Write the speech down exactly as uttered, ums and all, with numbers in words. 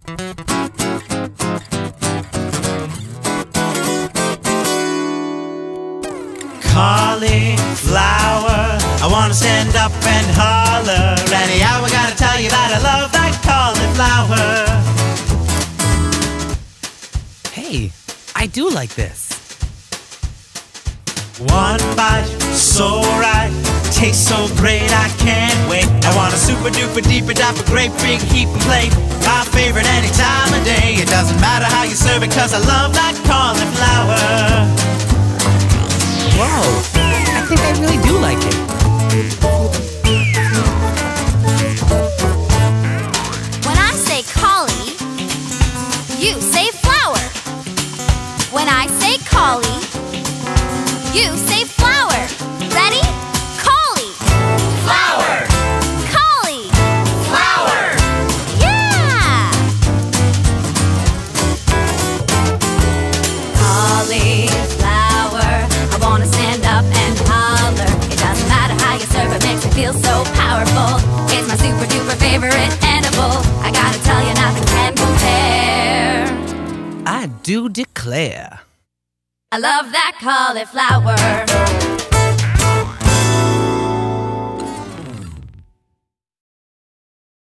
Cauliflower, I wanna stand up and holler. Anyhow, I gotta tell you that I love that cauliflower. Hey, I do like this. One bite, so right, tastes so great, I can't wait. I want a super duper deeper dapper great big heap and plate. My favorite any time of day. It doesn't matter how you serve it, cause I love that cauliflower. Whoa, I think I really do like it. When I say cauli, you say flower. When I say cauli, you say flower. Ready? Cauli. Flower. Cauli. Flower. Yeah! Cauliflower, I wanna stand up and holler. It doesn't matter how you serve it, makes me feel so powerful. It's my super duper favorite edible. I gotta tell you, nothing can compare. I do declare. I love that cauliflower.